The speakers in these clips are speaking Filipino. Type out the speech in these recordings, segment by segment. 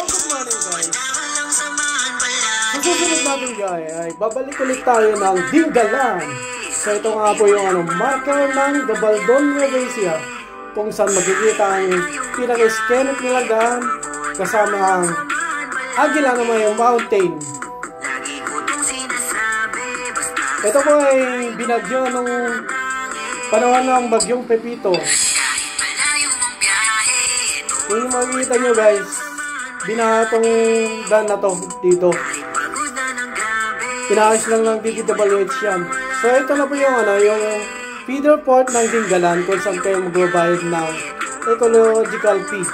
good morning guys. Sa susunod natin guys ay babalik ulit tayo ng Dingalan. So ito nga po yung marker ng Gabaldon, Nueva Ecija, kung saan makikita ang pinaka-skeleton nilagaan kasama ang Agila na may mountain. Ito po ay binagyo nung panahon ng bagyong Pepito. Kung makikita nyo guys, binahatong daan na to dito. Pinaayos lang ng DPWH yan. So ito na po yung yung feeder port ng Dingalan kung saan kayo mag-provide ng ecological fee.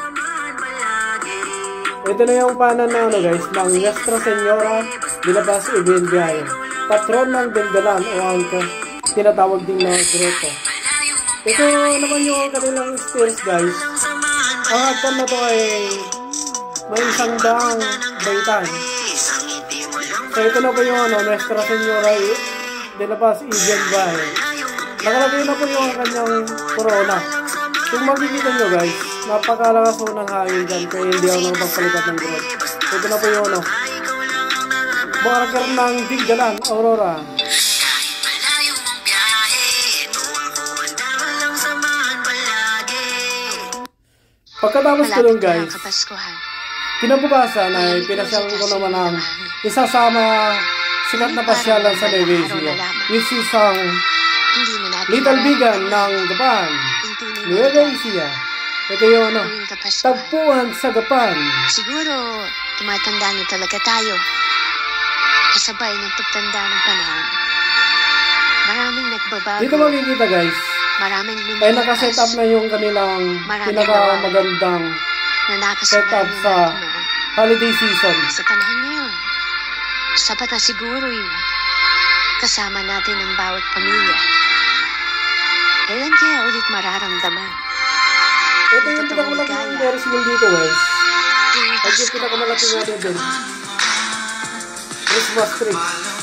Ito na yung panan na guys ng Nuestra Señora de la Paz Ibn Biay, patron ng Dingalan o ang tinatawag din na Grotto. Ito naman yung kanilang stairs guys. Ang hagdan na to ay may 100 baitan. So ito na po yung Nuestra Señora de la Paz Ibn Biay. Nakalagay na po yung kanyang corona. Kung makikita nyo guys, napakalakas po ng hangin dyan kaya hindi ako nakapagpalipat ng grot. Ito na po yung marker ng Dingalan, Aurora. Pagkatapos ko dun guys, kinabukasan ay pinasyalan ko naman ang isa sa mga sikat na pasyalan sa Nueva Ecija, which is ang Little Bigan ng Gapan, Nueva Ecija. Ito yung tagpuan sa Gapan. Siguro, tumatanda na talaga tayo. Kasabay ng pagtanda ng panahon. Maraming nagbabago. Dito makikita guys, maraming lumipas. ay nakaset up na yung kanilang pinakamagandang setup sa holiday season. Sa panahon ngayon, sapat na siguro yun. Kasama natin ang bawat pamilya. Kailan kaya ulit mararamdaman? Ito yung pinakamalaking Ferris wheel dito guys. At yung pinakamalaking natin din, Christmas tree.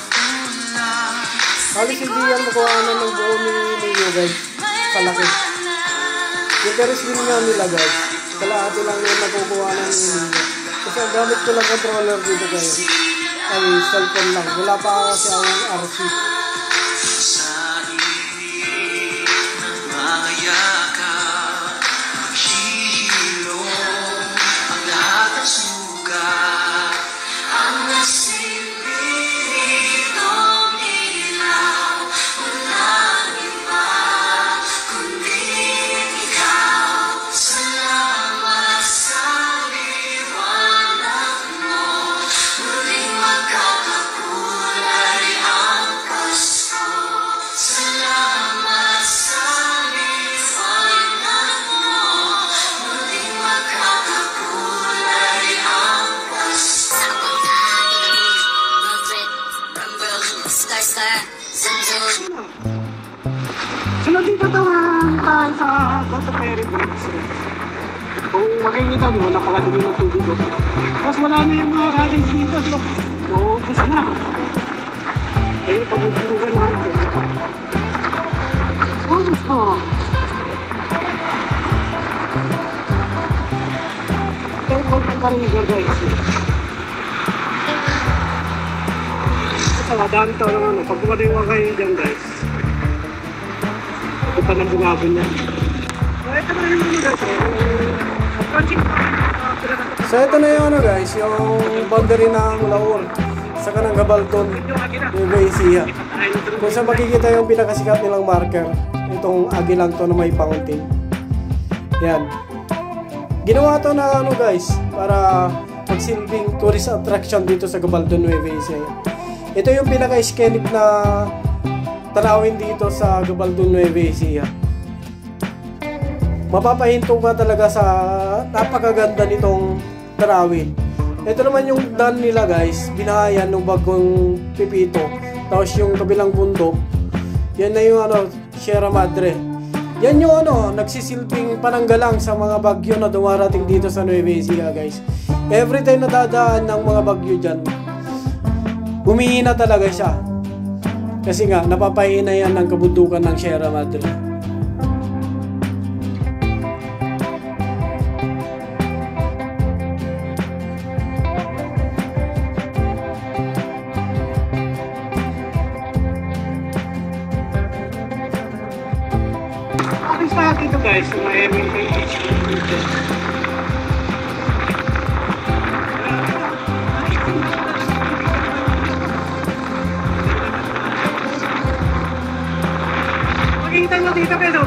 Halos hindi yan makuhanan ng buo ni Leo guys. Kalaki. Yung Ferris wheel nga nila guys, kalahati lang yung nakukuhanan ni Leo. Kasi ang gamit ko lang controller dito guys ay cellphone lang. Wala pa kasi ang RC. So nandito ito tayo sa Costa Ferry Bridge. Kung makikita mo, nakalagay ng tubig ko. Tapos wala na yung mga cottage dito. So, gusto na. Ayun, pag-ubugan natin. Oh, gusto. Ito yung pag-ubugan guys. Dami ito naman, pag kumadiwa kayo dyan guys, ito pa ng bungabon niya. Ito na yung guys. So ito na yung guys, yung boundary ng Laur sa kanang Gabaldon, Nueva Ecija. Kung saan makikita yung pinakasikat nilang marker, itong Agilang to na may fountain. Yan. Ginawa to na guys, para magsilbing tourist attraction dito sa Gabaldon, Nueva Ecija. Ito yung pinaka-scenic na tanawin dito sa Gabaldon, Nueva Ecija. Mapapahinto ka talaga sa napakaganda nitong tanawin. Ito naman yung daan nila guys, binahayan ng bagong Pepito. Tapos yung kabilang bundok, yan na yung Sierra Madre. Yan yung nagsisilbing pananggalang sa mga bagyo na dumarating dito sa Nueva Ecija guys. Every time na dadaan ng mga bagyo dyan, humihina talaga siya. Kasi nga, napapahina yan ng kabundukan ng Sierra Madre. guys, sa mga MLPH. Makikita nyo dito kayo,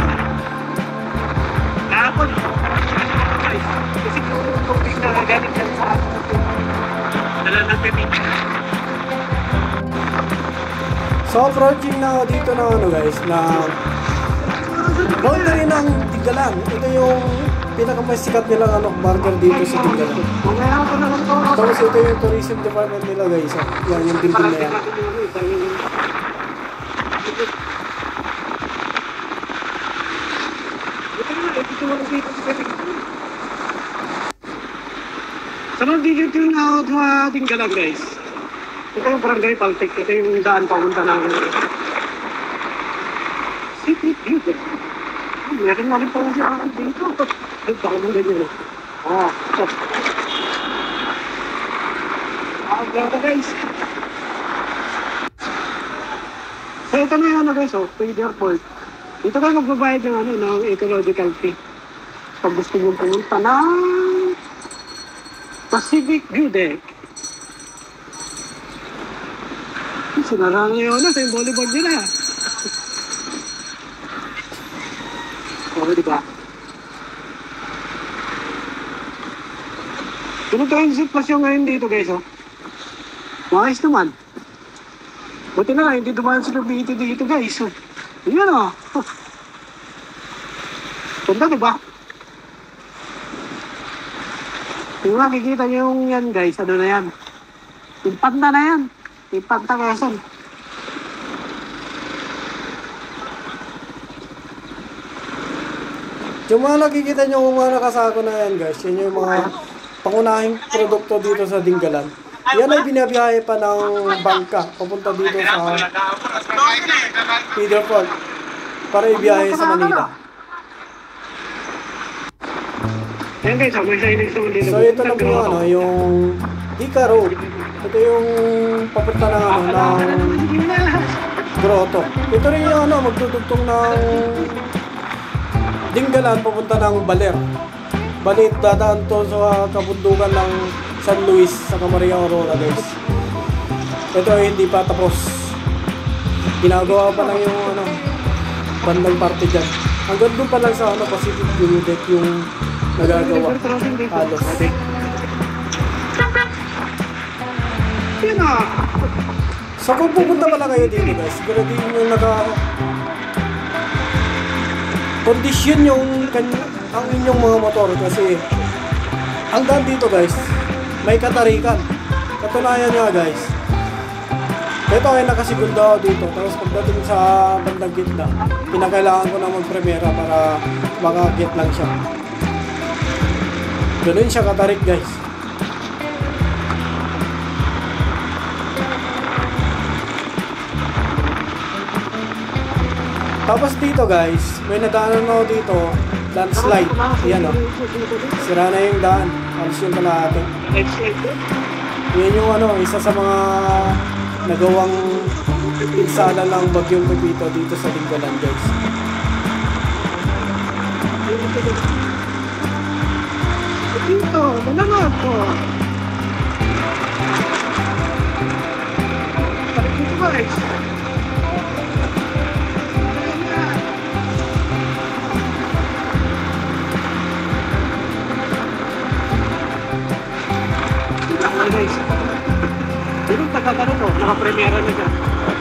nakapon. Kasi kung tubig na galing yan sa dala ng pepita. So approaching na ako dito na ano guys, na boundary ng Tinggalan. Ito yung pinakamasikat nilang ano, burger dito sa Tinggalan. Tapos ito yung tourism department nila guys. Yan yung building na yan. Sunod dito yung mga Tinggalan guys. Ito yung barangay Paltik. Ito yung daan papunta namin. Secret view. Meron na rin pala siya dito. Ay, baka mo rin yun. Stop. Ganda guys. So ito na yung ano guys, paid airport. Dito kayo magbabayad ng ano, ng ecological fee. Pag gusto nyo pumunta ng Pacific View Deck. Sinara ngayon na sa yung volleyball nila. Okay, diba? Ganito yung sitwasyon ngayon dito guys, Maayos naman. Buti na lang, hindi dumaan sila dito guys, Yan Ganda, diba? Yung makikita nyo yung yan guys, ano na yan? Yung panda na yan. Yung panda Quezon. Yung mga nakikita nyo kung mga nakasako na yan guys, yan yung mga pangunahing produkto dito sa Tinggalan. Yan ay binabiyahe pa ng bangka papunta dito sa Peter Falk para ibiyahe sa Manila. Yan guys, may signage naman dito. So ito na po yung, ano, yung Ika Road. Ito yung papunta ng, ano, ng grotto. Ito rin yung ano, magdudugtong ng Tinggalan papunta ng Baler. Balit dadaan to sa kabundukan ng San Luis sa Maria Aurora guys. Ito ay hindi pa tapos. Ginagawa pa lang yung ano, bandang parte dyan. Hanggang doon pa lang sa ano, Pacific View Deck yung nagagawa. Halos. So kung pupunta pala kayo dito guys, siguraduhin yung kondisyon yung ang inyong mga motor kasi hanggang dito guys, may katarikan. Katunayan nga guys, ito ay nakasigunda ako dito. Tapos pagdating sa bandang gitna, pinakailangan ko na magpremera para makagit lang siya. Ganun siya katarik guys. Tapos dito guys, may nadaanan ako dito, landslide. Ayan sira na yung daan. Alis yung kalahati. Yan yung ano, isa sa mga nagawang pinsala ng Bagyong Pepito dito sa Tinggalan guys. Dito, malaman po. Balik dito guys. Guys, dito tagagano to, naka-premiere na siya.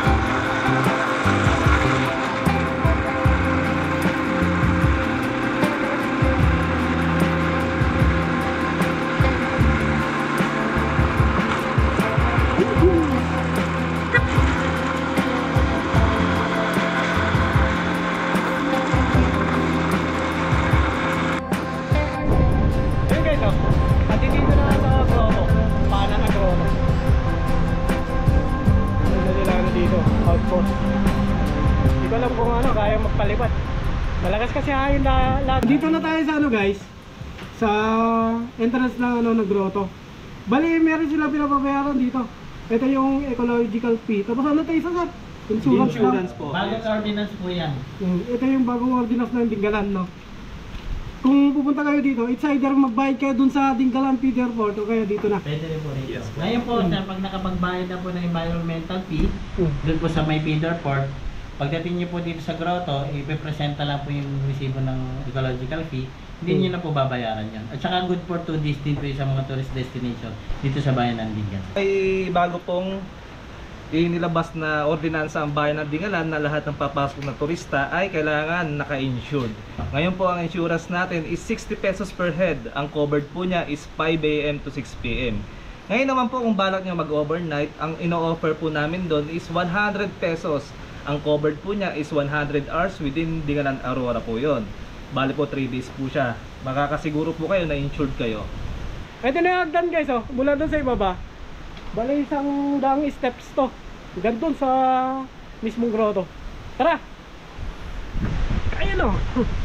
Hindi ko alam kung ano, kaya magpalipad. Malakas kasi hangin na. Dito na tayo sa ano guys, sa entrance ng ano, ng grotto. Bali, meron sila pinapabayaran dito. Ito yung ecological fee. Tapos ano tayo sa Insurance po. Bagong ordinance po yan. Ito yung bagong ordinance ng Dingalan, no? Kung pupunta kayo dito, it's either magbayad kayo dun sa Dingalan Feeder Port o kaya dito na. Pwede rin po rito. Ngayon po, sir, pag nakapagbayad na po ng environmental fee, doon po sa may feeder port, pagdating niyo po dito sa grotto, ipipresenta lang po yung resibo ng ecological fee, hindi niyo na po babayaran yan. At saka good for 2 days din po sa mga tourist destination dito sa bayan ng Dingalan. Ay bago pong inilabas na ordinansa ang bayan ng Dingalan na lahat ng papasok na turista ay kailangan naka-insured. Ngayon po ang insurance natin is 60 pesos per head. Ang covered po niya is 5 AM to 6 PM. Ngayon naman po kung balak niyo mag-overnight, ang ino-offer po namin doon is 100 pesos. Ang covered po niya is 100 hours within Dingalan Aurora po yon. Bali po 3 days po siya. Makakasiguro po kayo na insured kayo. Ito na yung hagdan guys, oh. Mula doon sa ibaba. Bali isang daang steps to. Gandun sa mismong grotto. Tara! Ayun, oh.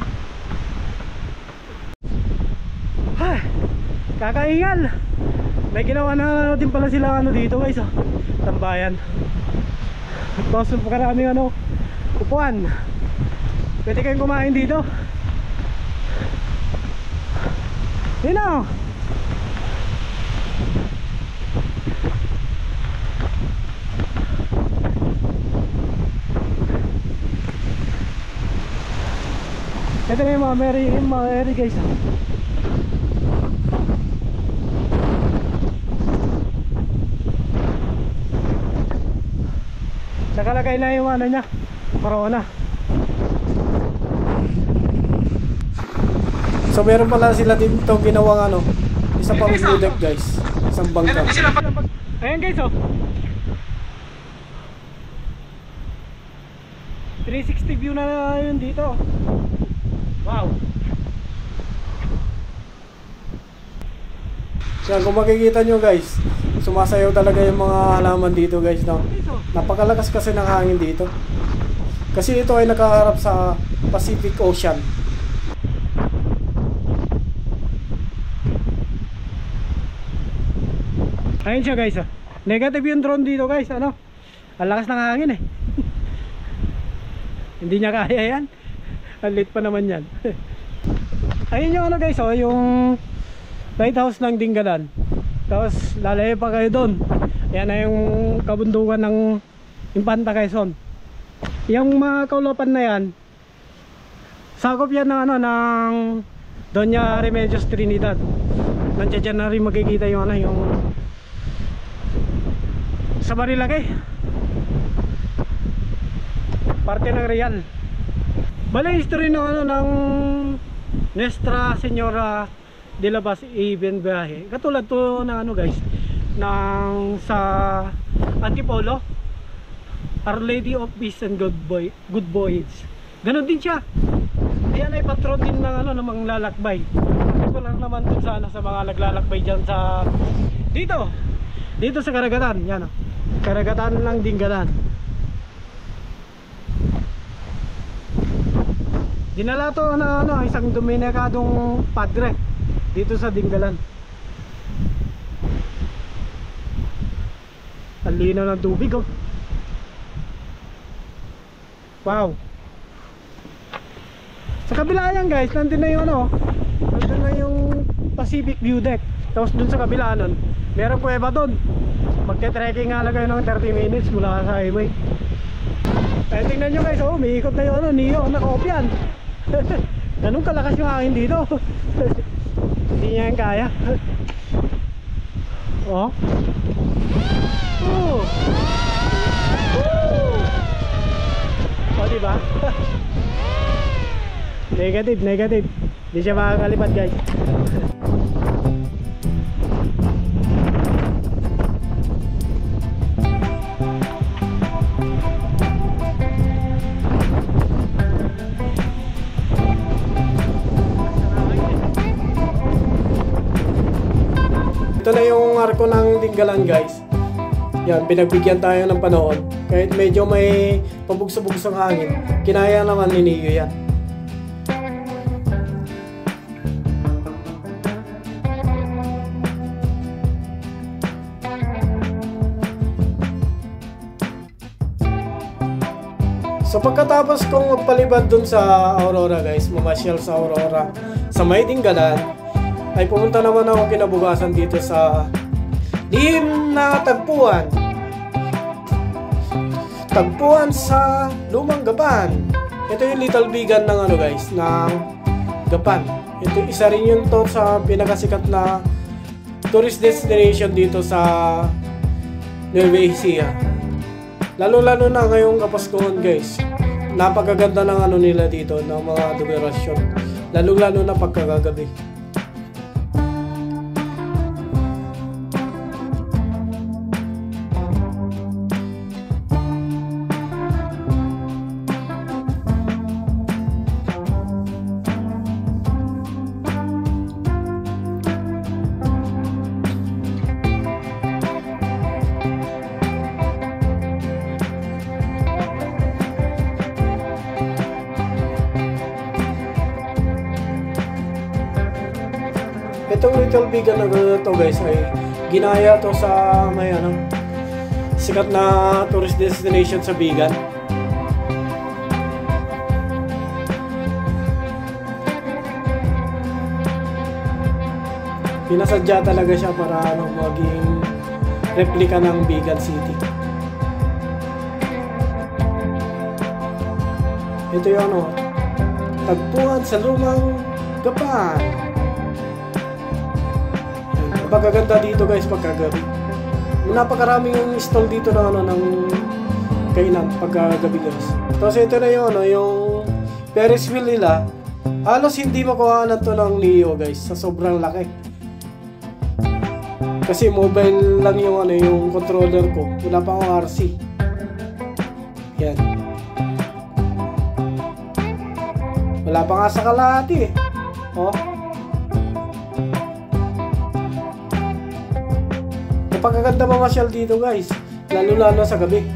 Ay, kakaingal. May ginawa na din pala sila ano dito guys, oh. Tambayan. Tapos pagkaraming ano, upuan. Pwede kayong kumain dito. Yun na, oh. Ito na yung mga eri guys. Nakalagay na yung ano niya, corona. So meron pala sila dito ginawang ano, isa pang view deck guys, isang bangka. Ayan guys, oh. 360 view na yun dito. Wow. Yan, kung makikita nyo guys, sumasayaw talaga yung mga halaman dito guys, no? Napakalakas kasi ng hangin dito. Kasi ito ay nakaharap sa Pacific Ocean. Ayun siya guys, oh. Negative yung drone dito guys, ano? Ang lakas ng hangin eh. Hindi niya kaya yan. Ang lit pa naman yan. Ayun yung ano guys, oh, yung lighthouse ng Dingalan. Tapos lalayo pa kayo doon. Yan na yung kabundukan ng Infanta Quezon. Yung mga kaulapan na yan, sakop yan ng ano, ng Doña Remedios Trinidad. Nandiyan dyan na rin makikita yung ano, yung sa Marilake, parte ng Real. Bale history ng ano, ng Nuestra Señora de la Paz y Bienviaje. Katulad to ng ano guys, ng sa Antipolo, Our Lady of Peace and Good Voyage. Ganon din siya. Ayan ay patron din ng ano, ng mga lalakbay. Ito lang naman dun sa, ano, sa mga naglalakbay dyan sa dito sa karagatan. Yan, oh. Karagatan ng Dingalan. Dinala to na ano, isang Dominikadong padre dito sa Dingalan. Ang linaw ng tubig, oh. Wow. Sa kabila yan guys, nandun na yung ano, nandun na yung Pacific View Deck. Tapos dun sa kabila nun, meron kuweba dun. Magte-trekking nga lang kayo ng 30 minutes mula sa highway. Eh, tingnan nyo guys, oh, umiikot na yung ano, Neo, nakopyan. Ganun kalakas yung hangin dito. Hindi niya yan kaya. Oh. Oh, diba? Negative, negative. Hindi siya makakalipad guys. Ito na yung arko ng Dingalan guys. Yan, pinagbigyan tayo ng panahon. Kahit medyo may pabugsa-bugsang hangin, kinaya naman ni Neo yan. So pagkatapos kong magpalibad dun sa Aurora guys, mamasyal sa Aurora sa May Dinggalan, ay pumunta naman ako kinabukasan dito sa lihim na tagpuan sa Lumang Gapan. Ito yung Little Bigan ng ano guys, ng Gapan. Ito isa rin yun to sa pinakasikat na tourist destination dito sa Nueva Ecija. Lalo-lalo na ngayong Kapaskuhan guys. Napakaganda ng ano nila dito, ng mga dekorasyon. Lalo-lalo na pagkagagabi. Itong Little Bigan na to guys ay ginaya to sa may ano, sikat na tourist destination sa Bigan. Pinasadya talaga siya para ano, maging replika ng Bigan City. Ito yung ano, tagpuan sa Lumang Gapan. Napakaganda dito guys pagkagabi. Napakaraming yung stall dito na ano, ng kainan pagkagabi guys. Tapos ito na yung ano, yung Ferris wheel nila. Halos hindi makuhaan to ng Neo guys sa sobrang laki. Kasi mobile lang yung ano, yung controller ko. Wala pa akong RC. Yan. Wala pa nga sa kalahati eh. Oh. Napakaganda mamasyal dito guys, lalo-lalo sa gabi.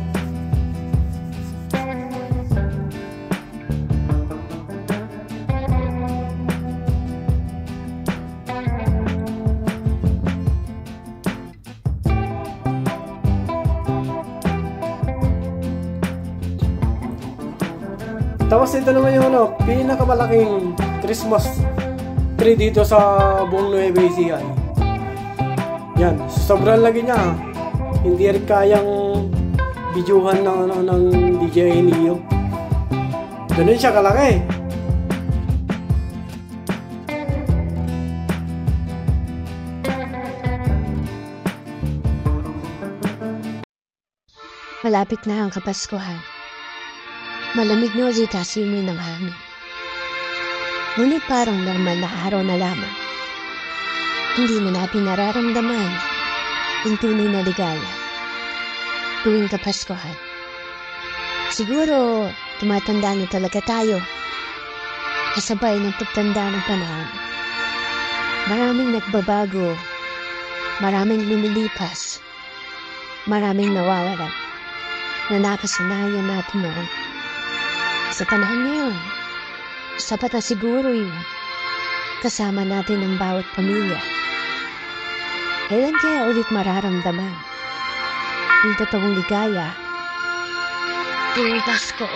Tapos ito naman yung ano, pinakamalaking Christmas tree dito sa buong Nueva Ecija. Yan, sobrang lagi niya. Hindi rin kayang videohan ng ano, ng DJI Neo. Ganun siya kalaki. Malapit na ang Kapaskuhan. Malamig na ulit ang simoy ng hangin. Ngunit parang normal na araw na lamang. Hindi na natin nararamdaman ang tunay na ligaya tuwing Kapaskuhan. Siguro, tumatanda na talaga tayo kasabay ng pagtanda ng panahon. Maraming nagbabago, maraming lumilipas, maraming nawawalan na nakasanayan natin noon. Sa panahon ngayon, sapat na siguro yun. Kasama natin ang bawat pamilya. Kailan kaya ulit mararamdaman yung totoong ligaya tuwing Pasko?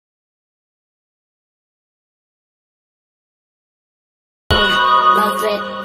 Love it.